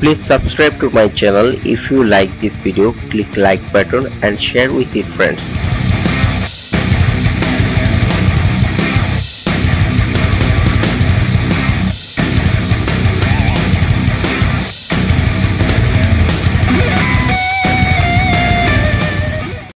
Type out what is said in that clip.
Please subscribe to my channel. If you like this video, click like button and share with your friends.